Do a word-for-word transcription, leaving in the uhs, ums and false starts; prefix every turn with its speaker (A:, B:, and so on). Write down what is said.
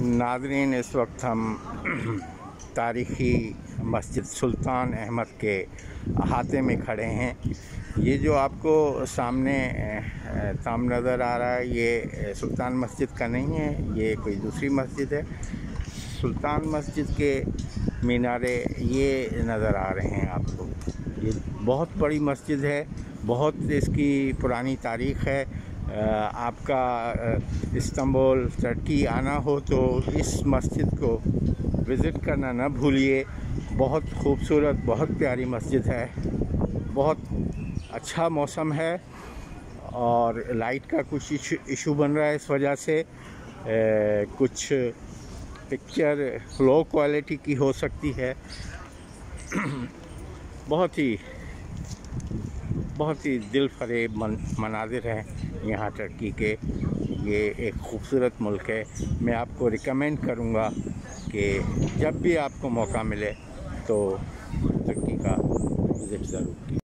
A: नाज़रीन, इस वक्त हम तारीख़ी मस्जिद सुल्तान अहमद के अहाते में खड़े हैं। ये जो आपको सामने ताम नज़र आ रहा है, ये सुल्तान मस्जिद का नहीं है, ये कोई दूसरी मस्जिद है। सुल्तान मस्जिद के मीनारे ये नज़र आ रहे हैं आपको। ये बहुत बड़ी मस्जिद है, बहुत इसकी पुरानी तारीख़ है। आपका इस्तांबुल, टर्की आना हो तो इस मस्जिद को विज़िट करना ना भूलिए। बहुत खूबसूरत, बहुत प्यारी मस्जिद है। बहुत अच्छा मौसम है और लाइट का कुछ इशू इशू बन रहा है, इस वजह से ए, कुछ पिक्चर लो क्वालिटी की हो सकती है। बहुत ही बहुत ही दिल फरेब मन मनाज़िर हैं यहाँ टर्की के। ये एक खूबसूरत मुल्क है। मैं आपको रिकमेंड करूँगा कि जब भी आपको मौका मिले तो टर्की का विज़िट ज़रूर कीजिए।